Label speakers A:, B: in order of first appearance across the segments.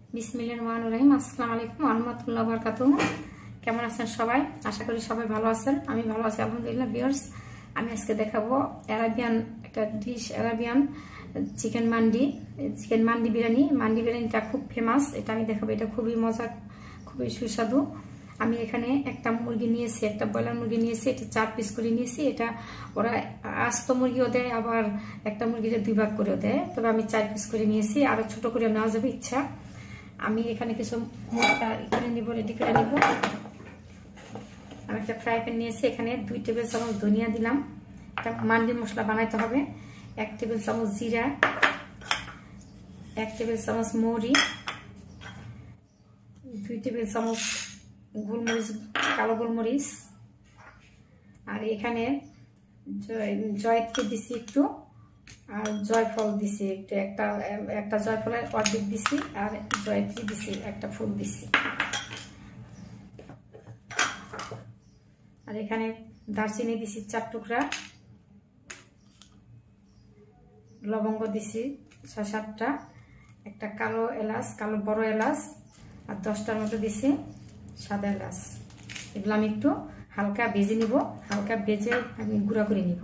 A: বিসমিল্লাহিররহমানিররহিম। আসসালামু আলাইকুম ওয়া রাহমাতুল্লাহি ওয়া বারাকাতুহু। কেমন আছেন সবাই? আশা করি সবাই ভালো আছেন। আমি ভালো আছি আলহামদুলিল্লাহ। ভিউয়ার্স, আমি আজকে দেখাবো অ্যারাবিয়ান একটা ডিশ, অ্যারাবিয়ান চিকেন মান্ডি বিরিয়ানি। মান্ডি বিরিয়ানিটা খুব ফেমাস, এটা আমি দেখাবো। এটা খুবই মজা, খুবই সুস্বাদু। আমি এখানে একটা মুরগি নিয়েছি, একটা ব্রয়লার মুরগি নিয়েছি। এটা 4 পিস করে নিয়েছি। এটা ওরা আস্ত মুরগিও দেয়, আবার একটা মুরগিটা 2 ভাগ করেও দেয়। তবে আমি 4 পিস করে নিয়েছি, আরো ছোট করে নেওয়া যাবে ইচ্ছা। আমি এখানে কিছু মশলা এখানে নিব, রেডি করে নিব। আমি একটা ফ্রাই প্যান নিয়েছি, এখানে 2 টেবিল চামচ ধনিয়া দিলাম। একটা মান্ডি মশলা বানাইতে হবে। 1 টেবিল চামচ জিরা, 1 টেবিল চামচ মৌরি, 2 টেবিল চামচ গোলমরিচ, কালো গোলমরিচ। আর এখানে জয়ত্রী দিছি একটু, আর জয়ফল দিছি একটু, একটা জয়ফলের অর্ধেক দিছি, আর জয়ত্রী দিছি, একটা ফুল দিছি। আর এখানে দারচিনি দিছি 4 টুকরা, লবঙ্গ দিছি 6-7টা, একটা কালো এলাচ, কালো বড় এলাচ, আর 10টার মতো দিছি সাদা এলাচ। এগুলো আমি একটু হালকা ভেজে নিব, হালকা ভেজে আমি গুঁড়া করে নিব।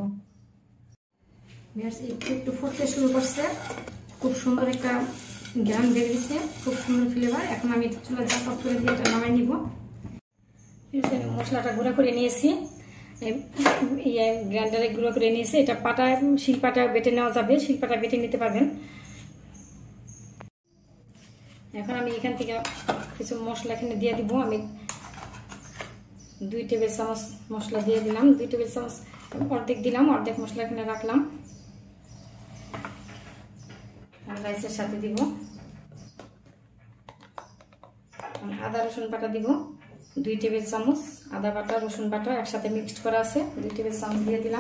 A: একটু ফুটতে শুরু করছে, খুব সুন্দর একটা গ্রান বেরিয়েছে, খুব সুন্দর ফ্লেভার। এখন আমি চুলা জাল অফ করে দিয়ে এটা নামাই নিব। মশলাটা গুঁড়া করে নিয়েছি, গ্রাইন্ডারে গুঁড়ো করে নিয়েছি। এটা শিলপাটা বেটে নেওয়া যাবে, শিলপাটা বেটে নিতে পারবেন। এখন আমি এখান থেকে কিছু মশলা এখানে দিয়ে দিব। আমি 2 টেবিল চামচ মশলা দিয়ে দিলাম, 2 টেবিল চামচ অর্ধেক দিলাম, অর্ধেক মশলা এখানে রাখলাম। রাইসের সাথে দিব আদা রসুন বাটা দিব 2 টেবিল চামচ। আদা বাটা রসুন বাটা একসাথে মিক্সড করা আছে, 2 টেবিল চামচ দিয়ে দিলাম।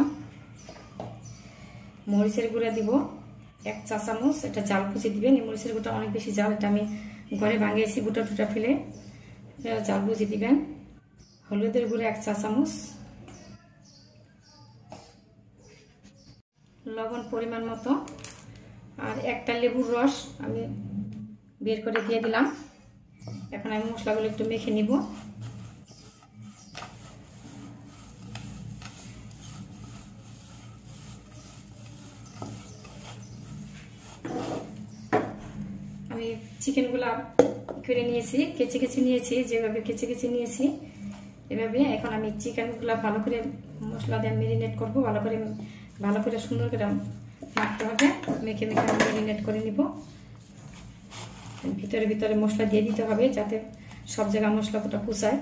A: মরিচের গুঁড়া দিব 1 চা চামচ, এটা জাল কুচি দিবেন। এই মরিচের গুঁড়া অনেক বেশি জাল, এটা আমি ঘরে ভাঙিয়েছি গুঁটা টুটা ফেলে, জাল কুচি দিবেন। হলুদের গুঁড়া 1 চা চামচ, লবণ পরিমাণ মতো, আর একটা লেবুর রস আমি বের করে দিয়ে দিলাম। এখন আমি মশলাগুলো একটু মেখে নিব। আমি চিকেনগুলা করে নিয়েছি, কেচে কেচে নিয়েছি, যেভাবে কেচে কেচে নিয়েছি এভাবে। এখন আমি চিকেনগুলা ভালো করে মশলা দিয়ে মেরিনেট করবো, ভালো করে সুন্দর করে মাখতে হবে। মেখে মেখে আমি মেরিনেট করে নিব। ভিতরে মশলা দিয়ে দিতে হবে, যাতে সব জায়গায় মশলাটা পুষায়।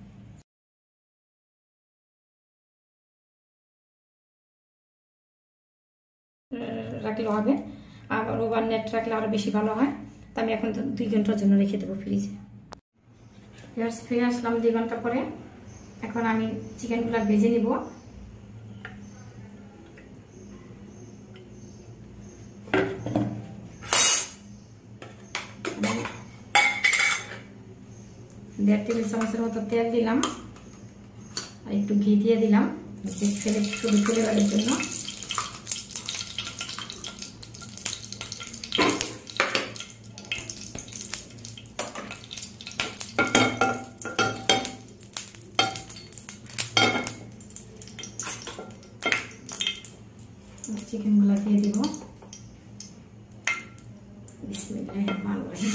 A: রাখলে হবে, আবার ওভারনাইট রাখলে আরো বেশি ভালো হয়। তা আমি এখন 2 ঘন্টার জন্য রেখে দেবো ফ্রিজে। ফিরে আসলাম 2 ঘন্টা পরে। এখন আমি চিকেনগুলো ভেজে নিব। দেড় টেবিল চামচের মতো তেল দিলাম, আর একটু ঘি দিয়ে দিলাম শুধু ফ্লেভারের জন্য। চিকেনগুলো দিয়ে দিব। বিসমিল্লাহিররহমানিররহিম।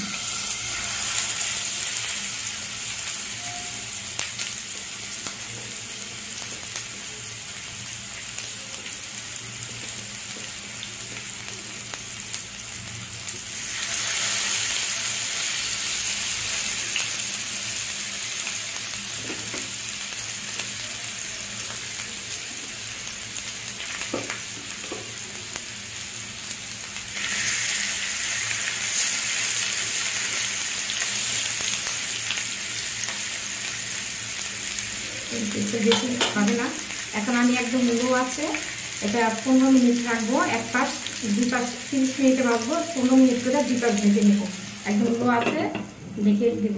A: বেশি হবে না। এখন আমি একদম লো আছে, এটা 15 মিনিট রাখবো। এক পাশ 2 পাশ 30 মিনিটে ভাজবো, 15 মিনিট করে 2 পাশ ভেজে নেবো। একদম লো আছে, ঢেকে দেব।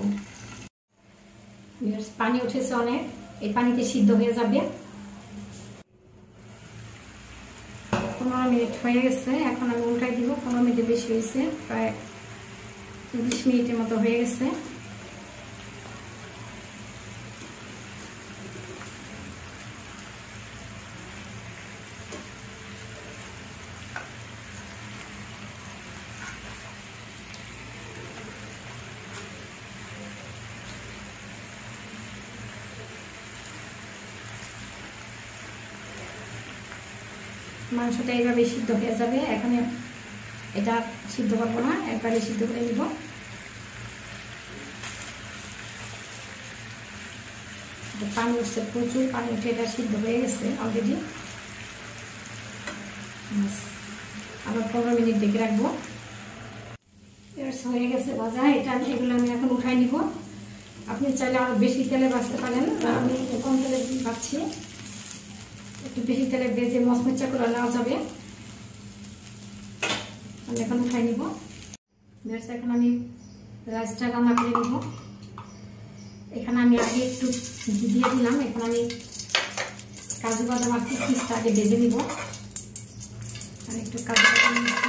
A: পানি উঠেছে অনেক, এই পানিতে সিদ্ধ হয়ে যাবে। 15 মিনিট হয়ে গেছে, এখন আমি উল্টাই দিব। 15 মিনিট বেশি হয়েছে, প্রায় 20 মিনিটের মতো হয়ে গেছে। মাংসটা এইভাবে সিদ্ধ হয়ে যাবে। এখন এটা সিদ্ধ করবো না, একবারে সিদ্ধ করে নিব। পানি উঠছে, প্রচুর পানি উঠে এটা সিদ্ধ হয়ে গেছে অলরেডি। আবার 15 মিনিট ঢেকে রাখবো। হয়ে গেছে ভাজা। এগুলো আমি এখন উঠাই নিব। আপনি চাইলে আরো বেশি তেলে ভাজতে পারেন, আমি কম তেলে ভাজছি। একটু বেশি তেলে ভেজে মচমচা করে নেওয়া যাবে। আমি এখন উঠাই নিব। এখন আমি রাইসটা রান্না করে নিব। এখানে আমি আগে একটু ঘি দিয়ে দিলাম। এখন আমি কাজু বাদাম আর কিশমিশটা আগে ভেজে নিব। আমি একটু কাজু বাদাম নিচ্ছি,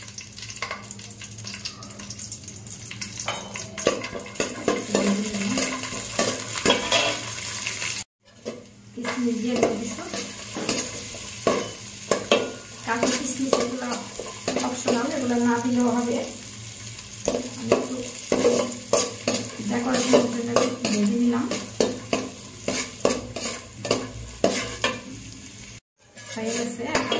A: কিশমিশ দিয়ে দিচ্ছি। কাজু কিশমিশ এগুলো অপশনাল, এগুলো না দিলেও হবে। আমি একটু ডেকোরেশন ভেজে নিলাম। হয়ে গেছে,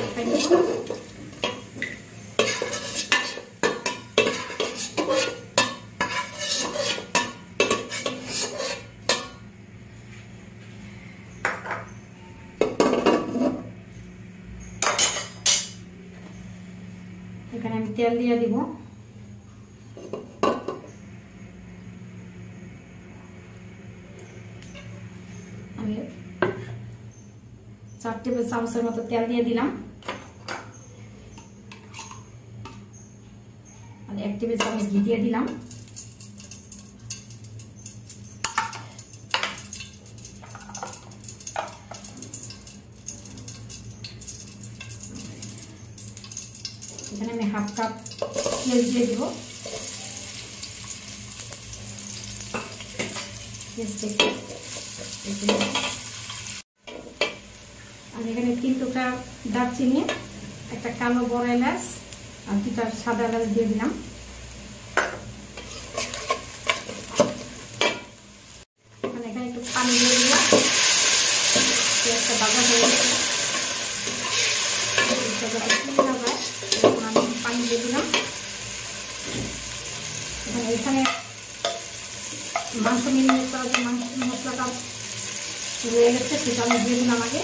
A: এখানে আমি তেল দিয়ে দিব। আমি 4 টেবিল চামচের মতো তেল দিয়ে দিলাম। আর 1 টেবিল চামচ ঘি দিয়ে দিলাম। এখানে আমি 1/2 কাপ পেঁয়াজ দিয়ে দিব। আর এখানে 3 টুকরা দারচিনি, একটা কালো বড় এলাচ আর 2টা সাদা এলাচ দিয়ে দিলাম। এখানে একটু পানি দিয়ে দিলাম। পেঁয়াজটা ভাজা হয়ে গেছে, আমি পানি দিয়ে দিলাম। এখানে মাংস মেরিনেট করা যে মাংস মশলাটা রয়ে গেছে সেটা আমি দিয়ে দিলাম আগে।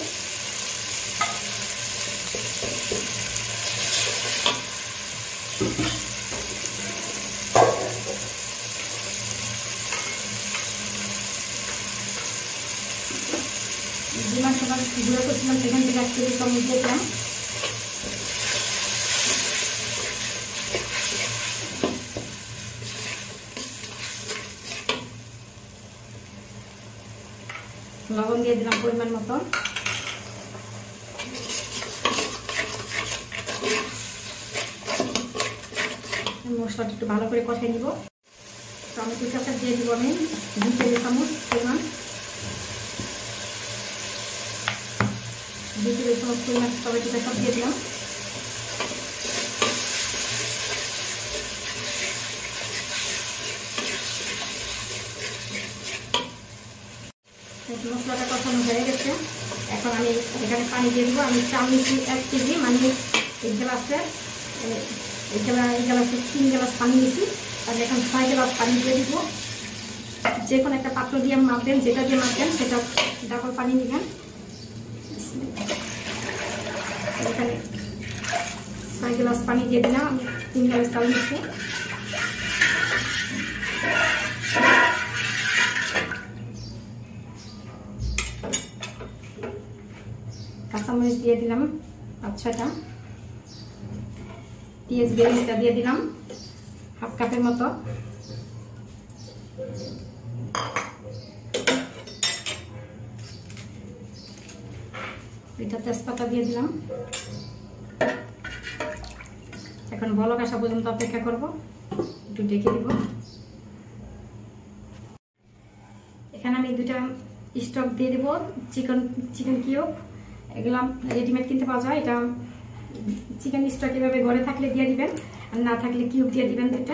A: যে মাংসটা গুঁড়ো করছিলাম সেখান থেকে 1 টেবিল চামচ দিয়ে দিলাম। লবণ দিয়ে দিলাম পরিমাণ মতো। মশলাটা একটু ভালো করে কষিয়ে নিব। টমেটো চাটা দিয়ে দিব আমি 2 টেবিল চামচ পরিমাণ। 2 টেবিল চামচ পরিমাণ টমেটো চাটা দিয়ে দিলাম। মশলাটা কষানো হয়ে গেছে। এখন আমি এখানে পানি দিয়ে দিব। আমি চাল নিচ্ছি 1 কেজি, মানে এই গ্লাসে 3 গ্লাস পানি নিচ্ছি। আর এখন 6 গ্লাস পানি দিয়ে দিব। যে কোনো একটা পাত্র দিয়ে মাপবেন, যেটা দিয়ে মাপবেন সেটা ডাবল পানি নেবেন। এখানে 6 গ্লাস পানি দিয়ে দিলাম। আমি 3 গ্লাস চাল নিচ্ছি। কাঁচামরিচ দিয়ে দিলাম 5-6টা। পেঁয়াজ বেরেস্তা দিয়ে দিলাম 1/2 কাপের মতো। এটা তেজপাতা দিয়ে দিলাম। এখন বলক আসা পর্যন্ত অপেক্ষা করব। একটু একটু ঢেকে দিব। এখানে আমি 2টা স্টক দিয়ে দিব চিকেন কিউব। এগুলো রেডিমেড কিনতে পাওয়া যায়। এটা চিকেন স্টক এভাবে ঘরে থাকলে দিয়ে দিবেন, আর না থাকলে কিউব দিয়ে দিবেন 2টা।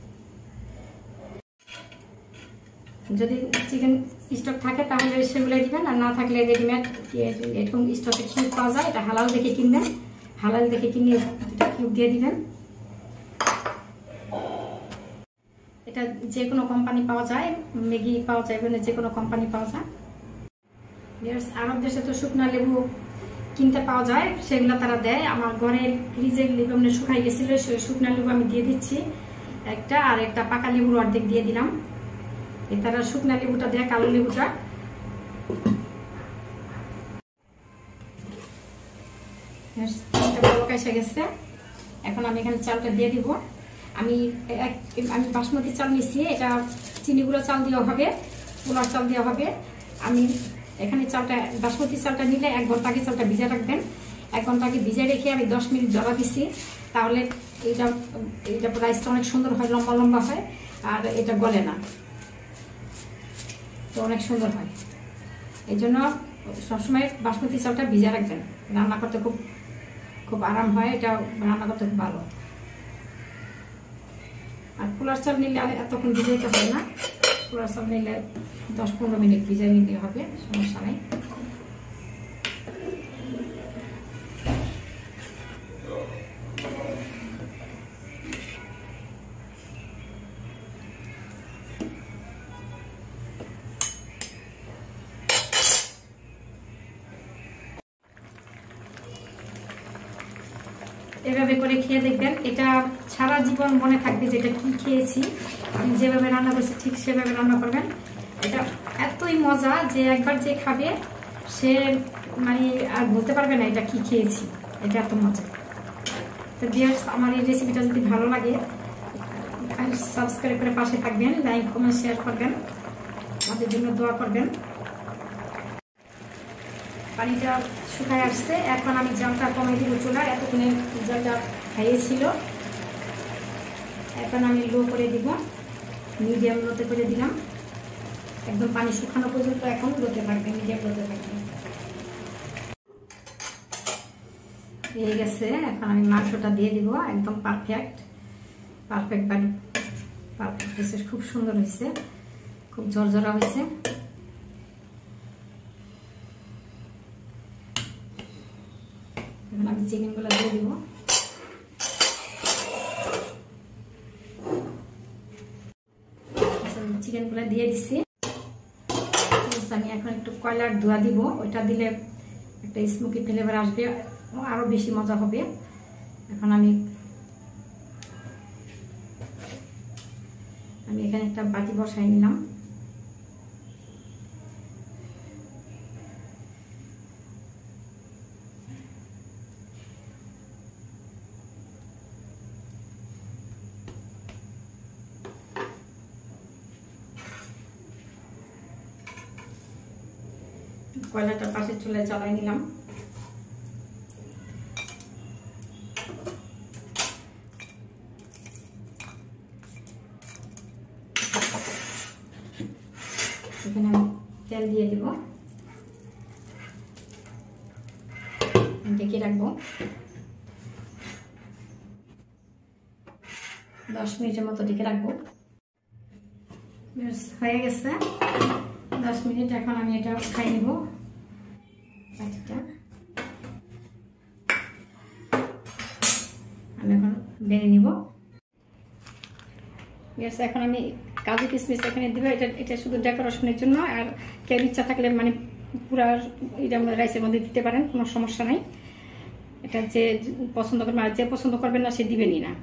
A: যদি চিকেন স্টক থাকে তাহলে সেগুলো দিবেন, আর না থাকলে রেডিমেড এরকম স্টকে কিউব পাওয়া যায়। এটা হালাল দেখে কিনবেন, হালাল দেখে কিনে 2টা কিউব দিয়ে দিবেন। এটা যে কোনো কোম্পানি পাওয়া যায়, ম্যাগি পাওয়া যায়, মানে যে কোনো কোম্পানি পাওয়া যায়। আরব দেশে তো শুকনা লেবু কিনতে পাওয়া যায়, সেগুলো তারা দেয়। আমার ঘরের ফ্রিজের লেবু এমনি শুকাই গেছিল, সেই শুকনা লেবু আমি দিয়ে দিচ্ছি একটা, আর একটা পাকা লেবুর অর্ধেক দিয়ে দিলাম। তারা শুকনা লেবুটা দেয়, কালো লেবুটা। এসে গেছে। এখন আমি এখানে চালটা দিয়ে দিব। আমি বাসমতি চাল নিচ্ছি, এটা চিনি গুঁড়ো চাল দেওয়া হবে, পোলার চাল দেওয়া হবে। আমি এখানে চালটা বাসমতি চালটা নিলে 1 ঘন্টা আগে চালটা ভিজে রাখবেন। 1 ঘন্টা আগে ভিজে রেখে আমি 10 মিনিট জলা দিচ্ছি, তাহলে এটা রাইসটা অনেক সুন্দর হয়, লম্বা লম্বা হয়, আর এটা গলে না, তো অনেক সুন্দর হয়। এই জন্য সবসময় বাসমতি চালটা ভিজে রাখবেন, রান্না করতে খুব খুব আরাম হয়, এটা রান্না করতে খুব ভালো। আর পোলার চাল নিলে এতক্ষণ ভিজাইতে হয় না, পোলার চাল নিলে 10-15 মিনিট ভিজাই নিলে হবে, সমস্যা নেই। এভাবে করে খেয়ে দেখবেন, এটা সারা জীবন মনে থাকবে যেটা কি খেয়েছি। আমি যেভাবে রান্না করছি ঠিক সেভাবে রান্না করবেন। এটা এতই মজা যে একবার যে খাবে সে মানে আর বলতে পারবে না এটা কি খেয়েছি, এটা এত মজা। তো ভিউয়ার্স, আমার এই রেসিপিটা যদি ভালো লাগে সাবস্ক্রাইব করে পাশে থাকবেন, লাইক কমেন্ট শেয়ার করবেন, আমাদের জন্য দোয়া করবেন। পানিটা শুকায় আসছে, এখন আমি জালটা কমাই দিব চুলার, এতক্ষণে জালটা খাইয়েছিল। এখন আমি লো করে দিব, মিডিয়াম লোতে করে দিলাম, একদম পানি শুকানো পর্যন্ত এখন লোতে থাকবে, মিডিয়াম লোতে থাকবে। হয়ে গেছে, এখন আমি মাংসটা দিয়ে দিব, একদম পারফেক্ট হয়েছে, খুব সুন্দর হয়েছে, খুব ঝরঝরা হয়েছে। এখন আমি চিকেনগুলো দিয়ে দিব। চিকেনগুলো দিয়ে দিচ্ছি। আমি এখন একটু কয়লার ধোয়া দিব, ওইটা দিলে একটা স্মোকি ফ্লেভার আসবে, আরো বেশি মজা হবে। এখন আমি এখানে একটা বাটি বসাই নিলাম। কয়লাটা পাশে চুলায় জ্বালাই নিলাম। এখানে আমি তেল দিয়ে দিব, ঢেকে রাখবো 10 মিনিটের মতো, ঢেকে রাখবো। হয়ে গেছে 10 মিনিট। এখন আমি এটা খাই নিব, আমি এখন বেড়ে নিব। এখন আমি কাজু কিশমিশ এখানে দিব, এটা শুধু ডেকোরেশনের জন্য। আর কেউ ইচ্ছা থাকলে মানে পুরা এটা রাইসের মধ্যে দিতে পারেন, কোনো সমস্যা নাই। এটা যে পছন্দ করবেন, আর যে পছন্দ করবেন না সে দিবেনই না।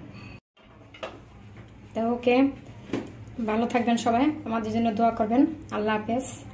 A: তো ওকে, ভালো থাকবেন সবাই, আমাদের জন্য দোয়া করবেন। আল্লাহ হাফেজ।